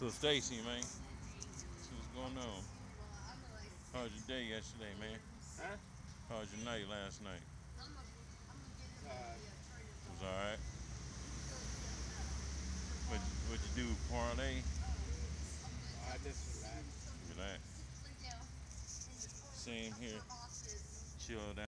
So Stacy, man, so what's going on? How was your day yesterday, man? Huh? How was your night last night? Uh, It was all right. What you do? Parlay? I just relaxed. Relax. Same here. Chilled out.